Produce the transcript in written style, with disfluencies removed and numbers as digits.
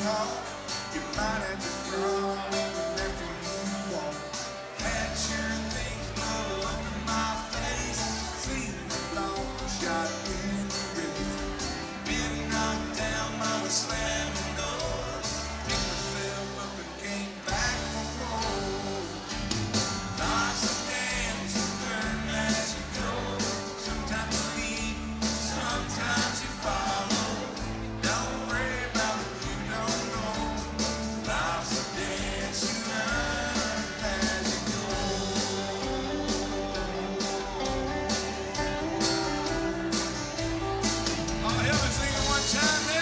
talk, you might have to crawl even after you walk. Had sure things blow up in my face, seen the long shot in the race. Been knocked down by the slamming door, picked myself up and came back for more. Life's a dance, you learn as you go. Sometimes you lead, sometimes you follow. Don't worry about what you don't know. Life's a dance, you learn as you go. Oh, help me sing it one time now.